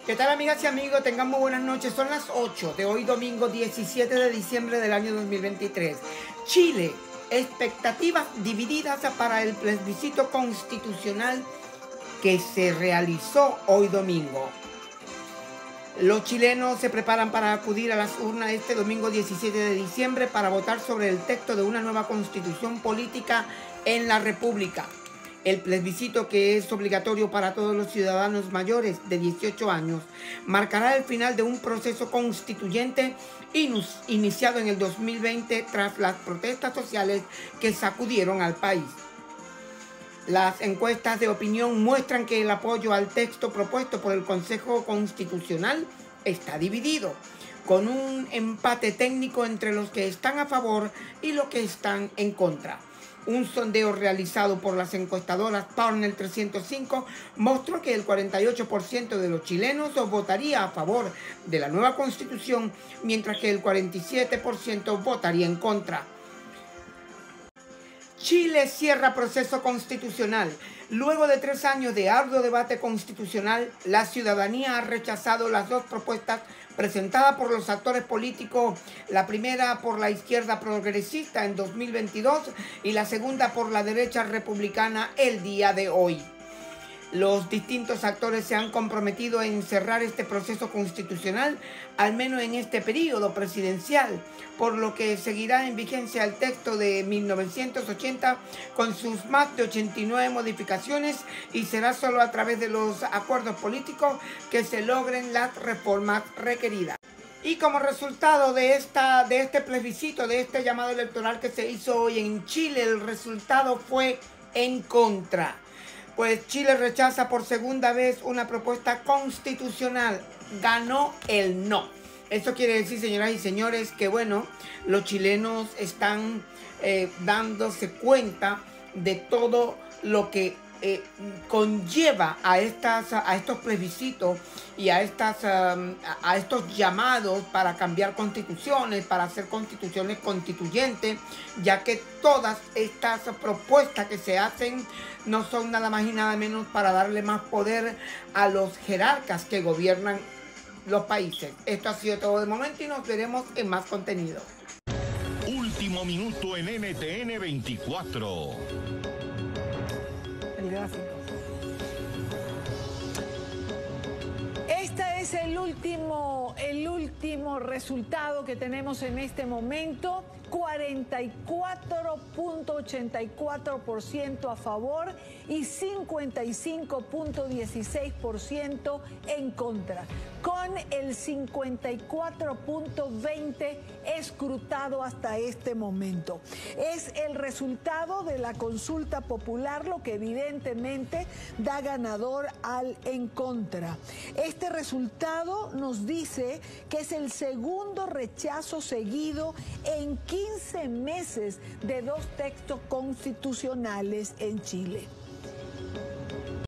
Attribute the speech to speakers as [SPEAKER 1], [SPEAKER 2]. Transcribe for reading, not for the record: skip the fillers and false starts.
[SPEAKER 1] ¿Qué tal, amigas y amigos? Tengan muy buenas noches. Son las 8 de hoy, domingo 17 de diciembre del año 2023. Chile, expectativas divididas para el plebiscito constitucional que se realizó hoy domingo. Los chilenos se preparan para acudir a las urnas este domingo 17 de diciembre para votar sobre el texto de una nueva constitución política en la República. El plebiscito, que es obligatorio para todos los ciudadanos mayores de 18 años, marcará el final de un proceso constituyente iniciado en el 2020 tras las protestas sociales que sacudieron al país. Las encuestas de opinión muestran que el apoyo al texto propuesto por el Consejo Constitucional está dividido, con un empate técnico entre los que están a favor y los que están en contra. Un sondeo realizado por las encuestadoras Partner 305 mostró que el 48% de los chilenos votaría a favor de la nueva constitución, mientras que el 47% votaría en contra. Chile cierra proceso constitucional. Luego de 3 años de arduo debate constitucional, la ciudadanía ha rechazado las dos propuestas presentadas por los actores políticos, la primera por la izquierda progresista en 2022 y la segunda por la derecha republicana el día de hoy. Los distintos actores se han comprometido en cerrar este proceso constitucional, al menos en este periodo presidencial, por lo que seguirá en vigencia el texto de 1980 con sus más de 89 modificaciones, y será solo a través de los acuerdos políticos que se logren las reformas requeridas. Y como resultado de este plebiscito, de este llamado electoral que se hizo hoy en Chile, el resultado fue en contra. Pues Chile rechaza por segunda vez una propuesta constitucional. Ganó el no. Eso quiere decir, señoras y señores, que bueno, los chilenos están dándose cuenta de todo lo que conlleva a estos plebiscitos y a estos llamados para cambiar constituciones, para hacer constituciones constituyentes, ya que todas estas propuestas que se hacen no son nada más y nada menos para darle más poder a los jerarcas que gobiernan los países. Esto ha sido todo de momento y nos veremos en más contenido.
[SPEAKER 2] Último minuto en NTN 24.
[SPEAKER 1] El gráfico.
[SPEAKER 3] Este es el último resultado que tenemos en este momento. 44.84% a favor y 55.16% en contra, con el 54.20% escrutado hasta este momento. Es el resultado de la consulta popular, lo que evidentemente da ganador al en contra. Este resultado nos dice que es el segundo rechazo seguido en 15 meses de 2 textos constitucionales en Chile.